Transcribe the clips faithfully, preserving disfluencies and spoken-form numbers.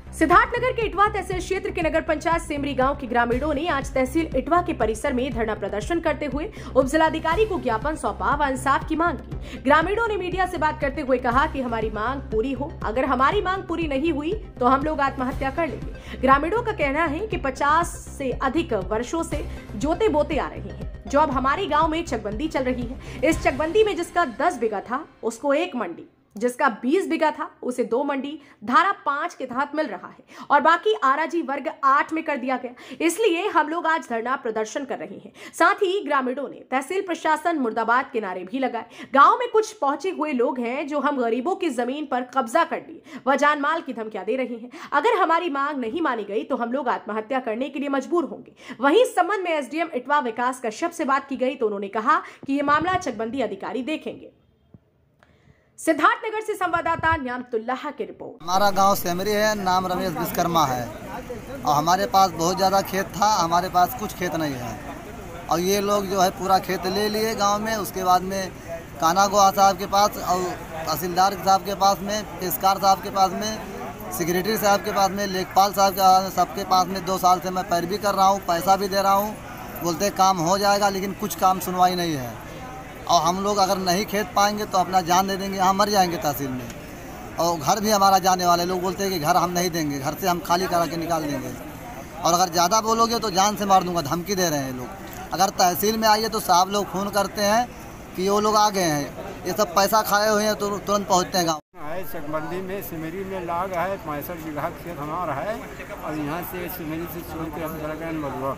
सिद्धार्थनगर के इटवा तहसील क्षेत्र के नगर पंचायत सेमरी गांव के ग्रामीणों ने आज तहसील इटवा के परिसर में धरना प्रदर्शन करते हुए उप जिलाधिकारी को ज्ञापन सौंपा व इंसाफ की मांग की। ग्रामीणों ने मीडिया से बात करते हुए कहा कि हमारी मांग पूरी हो, अगर हमारी मांग पूरी नहीं हुई तो हम लोग आत्महत्या कर लेंगे। ग्रामीणों का कहना है कि पचास से अधिक वर्षों से जोते बोते आ रहे हैं, जो अब हमारे गाँव में चकबंदी चल रही है। इस चकबंदी में जिसका दस बीघा था उसको एक मंडी, जिसका बीस बीघा था उसे दो मंडी धारा पांच के तहत मिल रहा है और बाकी आराजी वर्ग आठ में कर दिया गया। इसलिए हम लोग आज धरना प्रदर्शन कर रहे हैं। साथ ही ग्रामीणों ने तहसील प्रशासन मुर्दाबाद के नारे भी लगाए। गांव में कुछ पहुंचे हुए लोग हैं जो हम गरीबों की जमीन पर कब्जा कर लिए व जान माल की धमकियां दे रहे हैं। अगर हमारी मांग नहीं मानी गई तो हम लोग आत्महत्या करने के लिए मजबूर होंगे। वहीं इस संबंध में एसडीएम इटवा विकास कश्यप से बात की गई तो उन्होंने कहा कि ये मामला चकबंदी अधिकारी देखेंगे। सिद्धार्थनगर से संवाददाता न्यामतुल्लाह की रिपोर्ट। हमारा गांव सेमरी है, नाम रमेश विश्वकर्मा है और हमारे पास बहुत ज़्यादा खेत था, हमारे पास कुछ खेत नहीं है और ये लोग जो है पूरा खेत ले लिए गांव में। उसके बाद में काना गोहा साहब के पास और तहसीलदार साहब के पास में, पेशकार साहब के पास में, सेक्रेटरी साहब के पास में, लेखपाल साहब के सबके पास में दो साल से मैं पैरवी कर रहा हूँ, पैसा भी दे रहा हूँ। बोलते काम हो जाएगा लेकिन कुछ काम सुनवाई नहीं है और हम लोग अगर नहीं खेत पाएंगे तो अपना जान दे देंगे, यहाँ मर जाएंगे तहसील में। और घर भी हमारा जाने वाले लोग बोलते हैं कि घर हम नहीं देंगे, घर से हम खाली करा के निकाल देंगे और अगर ज़्यादा बोलोगे तो जान से मार दूंगा, धमकी दे रहे हैं लोग। अगर तहसील में आइए तो साहब लोग फ़ोन करते हैं कि वो लोग आ गए हैं, ये सब पैसा खाए हुए हैं तो तुरंत पहुँचते हैं गाँव। चकबंदी में सिमरी में लाग है, पैंसठ बीघा खेत हमारा है और यहाँ से सिमरी से छोड़ के हम चला गए मधुआ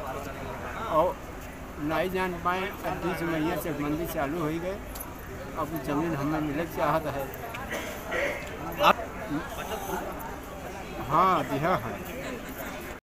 और नहीं जान पाए। अब बीच में ये चकबंदी चालू हो गए, अब जमीन हमें मिले चाहत है। हाँ दिया है।